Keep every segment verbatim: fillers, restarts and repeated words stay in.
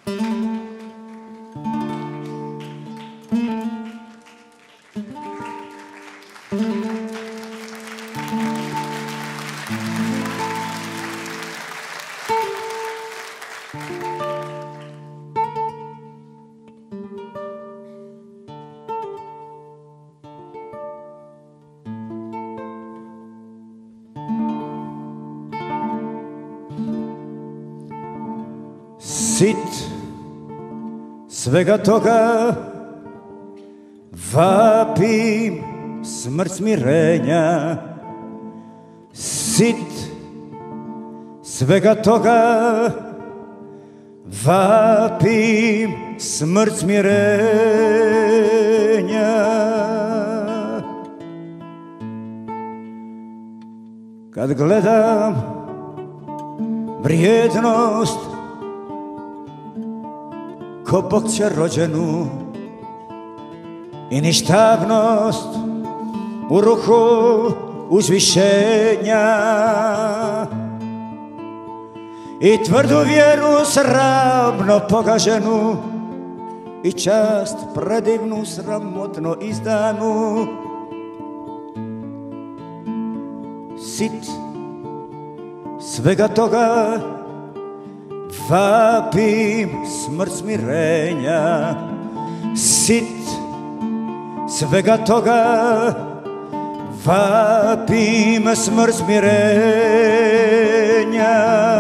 Sit svega toga, vapim smrt smirenja. Sit svega toga, vapim smrt smirenja. Kad gledam vrijednost ko Bogće rođenu i ništavnost u ruhu uzvišenja i tvrdu vjeru sramno pogaženu i čast predivnu sramotno izdanu. Sit svega toga, vapim smrt smirenja. Sit svega toga, vapim smrt smirenja.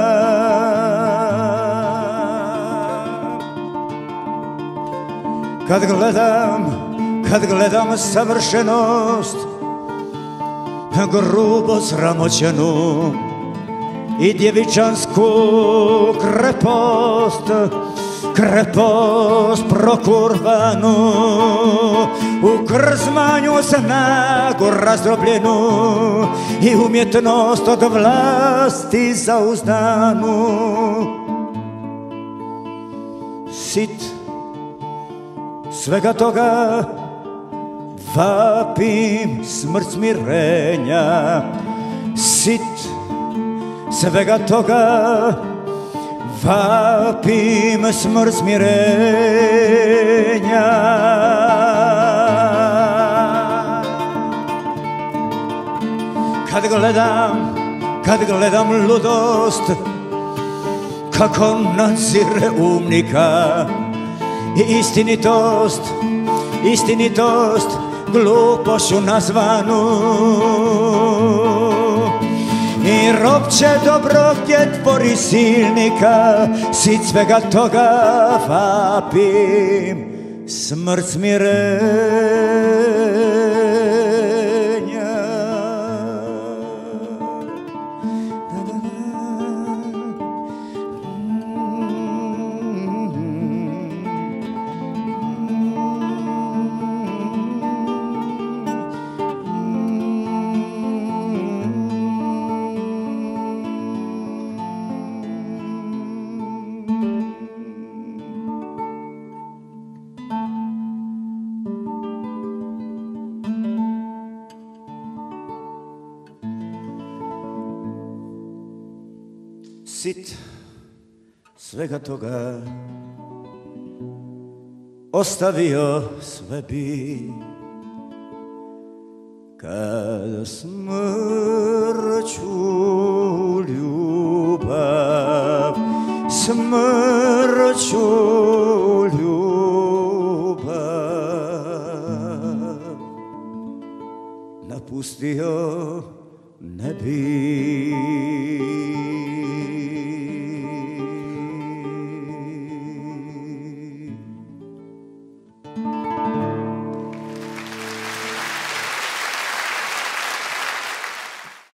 Kad gledam, kad gledam savršenost, grubo sramoćenu i djevičansku krepost, krepost prokurvanu, u krzmanju snagu razdrobljenu i umjetnost od vlasti zauzdanu. Sit svega toga, vapim smrt smirenja. Sit svega toga, vapim smrt smirenja. Kad gledam, kad gledam ludost kako nadzire umnika i istinitost, istinitost glupošću nazvanu, i robče dobro gdje tvori silnika. Sit svega toga, vapim smrt smirenja. Sit svega toga, ostavio sve bi, kad smrću ljubav, smrću ljubav napustio ne bi.